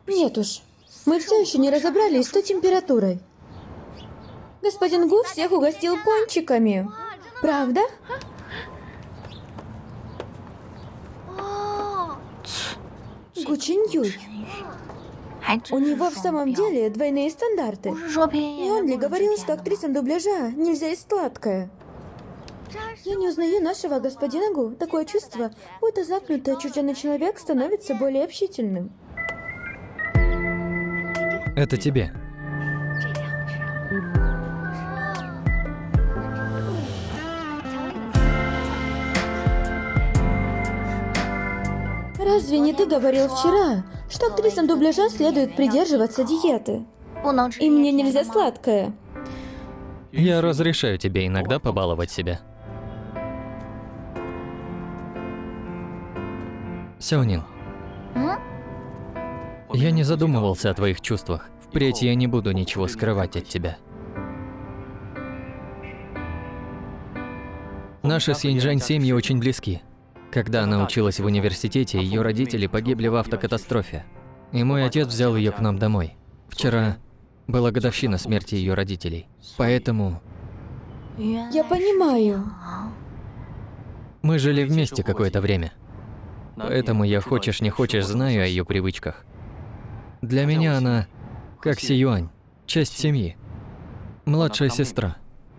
Нет уж, мы все еще не разобрались с той температурой. Господин Гу всех угостил пончиками. Правда? Гу Чинюй. У него в самом деле двойные стандарты. Не он ли говорил, что актрисам дубляжа нельзя есть сладкое? Я не узнаю нашего господина Гу. Такое чувство, будто замкнутый отчужденный человек становится более общительным. Это тебе. Разве не ты говорил вчера, что актрисам дубляжа следует придерживаться диеты? И мне нельзя сладкое. Я разрешаю тебе иногда побаловать себя. Сёнин, я не задумывался о твоих чувствах. Впредь я не буду ничего скрывать от тебя. Наши с Яньжань семьи очень близки. Когда она училась в университете, ее родители погибли в автокатастрофе. И мой отец взял ее к нам домой. Вчера была годовщина смерти ее родителей. Поэтому Я понимаю. мы жили вместе какое-то время. Поэтому я, хочешь не хочешь, знаю о ее привычках. Для меня она как Сиюань, часть семьи, младшая сестра.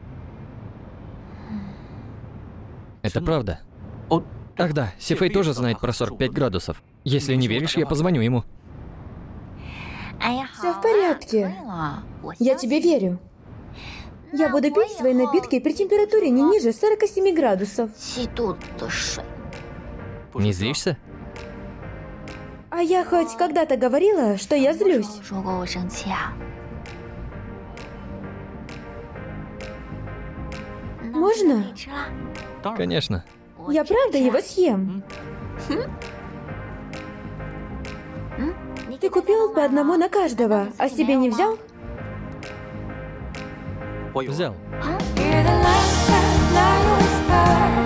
Это правда? Ах да, Сифэй тоже знает про 45 градусов. Если не веришь, я позвоню ему. Все в порядке. Я тебе верю. Я буду пить свои напитки при температуре не ниже 47 градусов. Не злишься? А я хоть когда-то говорила, что я злюсь? Можно? Конечно. Я правда его съем? Ты купил по одному на каждого, а себе не взял? Взял. Hear the laughter, loud whisper.